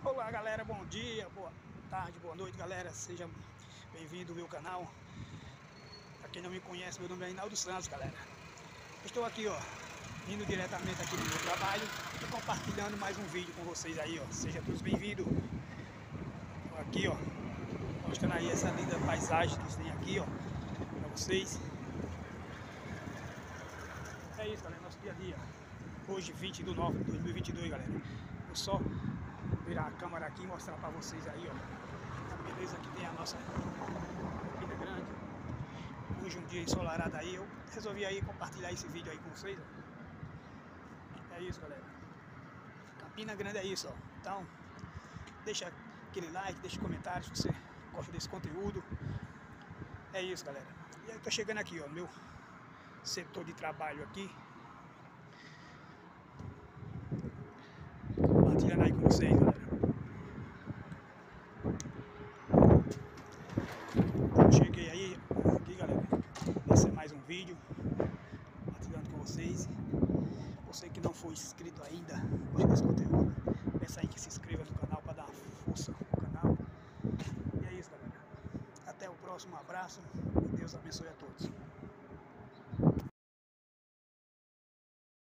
Olá galera, bom dia, boa tarde, boa noite galera, seja bem-vindo ao meu canal. Pra quem não me conhece, meu nome é Reinaldo Santos, galera. Estou aqui, ó, indo diretamente aqui do meu trabalho e compartilhando mais um vídeo com vocês aí, ó. Seja todos bem-vindos. Aqui, ó, mostrando aí essa linda paisagem que tem aqui, ó, pra vocês. É isso, galera, nosso dia a dia. Hoje, 20 de nove de 2022, galera. Vou só virar a câmera aqui e mostrar pra vocês aí, ó, a beleza que tem a nossa Campina Grande. Hoje um dia ensolarado aí, eu resolvi aí compartilhar esse vídeo aí com vocês, ó. É isso, galera. Campina Grande é isso, ó. Então, deixa aquele like, deixa comentário se você gosta desse conteúdo. É isso, galera. E aí, tô chegando aqui, ó, no meu setor de trabalho aqui. Compartilhando aí com vocês, galera. Então, cheguei aí, aqui, galera. Esse é mais um vídeo compartilhando com vocês. Você que não foi inscrito ainda, gosta desse conteúdo, peça aí que se inscreva no canal para dar uma força no canal. E é isso, galera. Até o próximo, abraço e Deus abençoe a todos.